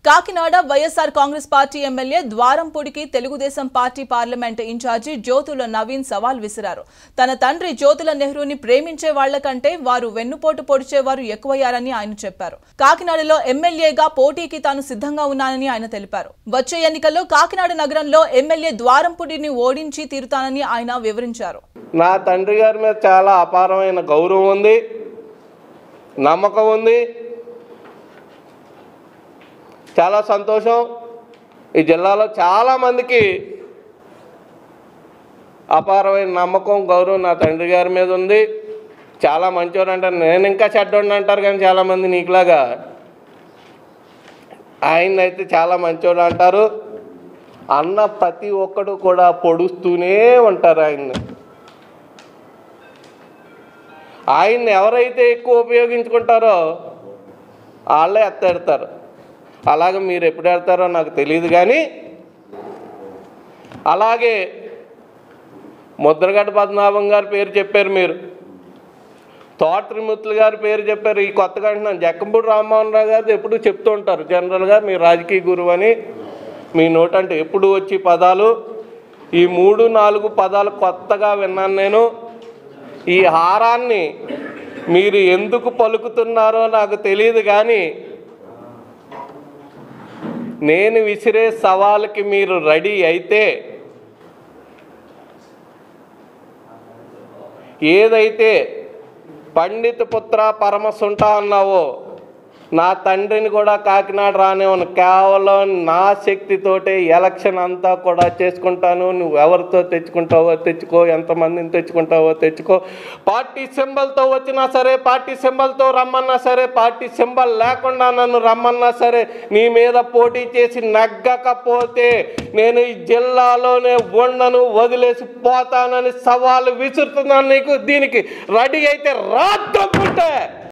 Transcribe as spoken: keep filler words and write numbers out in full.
Kakinada YSR Congress party MLA ద్వారంపూడికి Telugu Desam party parliament incharge Jyothula Naveen సవాల్ విసిరారు. తన తండ్రి జ్యోతుల నెహ్రూని ప్రేమించే వాళ్లకంటే వారు వెన్నుపోటు పొడిచేవారు ఎక్కువయ్యారని ఆయన చెప్పారు. కాకినాడలో ఎమ్మెల్యేగా పోటీకి తాను సిద్ధంగా ఉన్నానని ఆయన తెలిపారు. వచ్చే ఎన్నికల్లో కాకినాడ నగరంలో ఎమ్మెల్యే ద్వారంపూడిని ఓడించి తీరుతానని ఆయన వివరించారు. నా తండ్రి గారి మీద చాలా అపారమైన గౌరవం ఉంది, నమ్మకం ఉంది. చాలా సంతోషం. ఈ జిల్లాలో చాలామందికి అపారమైన నమ్మకం, గౌరవం నా తండ్రి గారి మీద ఉంది. చాలా మంచివాడు అంటారు, నేను ఇంకా చెడ్డోడిని అంటారు, కానీ చాలామంది నీకులాగా ఆయన అయితే చాలా మంచివాడు అంటారు. అన్న ప్రతి ఒక్కడు కూడా పొడుస్తూనే ఉంటారు ఆయన్ని. ఆయన్ని ఎవరైతే ఎక్కువ ఉపయోగించుకుంటారో వాళ్ళే ఎత్తెడతారు. అలాగే మీరు ఎప్పుడు ఎడతారో నాకు తెలియదు, కానీ అలాగే ముద్రగడ్డ పద్మనాభం గారి పేరు చెప్పారు, మీరు తోట త్రిమూర్తులు గారి పేరు చెప్పారు. ఈ కొత్తగా అంటున్నాను, జక్కంపూడి రామ్మోహన్ రావు గారు ఎప్పుడు చెప్తూ ఉంటారు, జనరల్గా మీ రాజకీయ గురువు అని. మీ నోటంటే ఎప్పుడు వచ్చి పదాలు, ఈ మూడు నాలుగు పదాలు కొత్తగా విన్నాను నేను. ఈ హారాన్ని మీరు ఎందుకు పలుకుతున్నారో నాకు తెలియదు, కానీ నేను విసిరే సవాలుకి మీరు రెడీ అయితే ఏదైతే పండిత పుత్ర పరమసుంట అన్నావో నా తండ్రిని కూడా కాకినాడ రానివ్వను. కేవలం నా శక్తితోటే ఎలక్షన్ అంతా కూడా చేసుకుంటాను. నువ్వు ఎవరితో తెచ్చుకుంటావో తెచ్చుకో, ఎంతమందిని తెచ్చుకుంటావో తెచ్చుకో. పార్టీ సింబల్తో వచ్చినా సరే, పార్టీ సింబల్తో రమ్మన్నా సరే, పార్టీ సింబల్ లేకుండా నన్ను రమ్మన్నా సరే, నీ మీద పోటీ చేసి నగ్గకపోతే నేను ఈ జిల్లాలోనే ఉండను, వదిలేసి పోతానని సవాలు విసురుతున్నాను నీకు. దీనికి రెడీ అయితే రాద్దంటే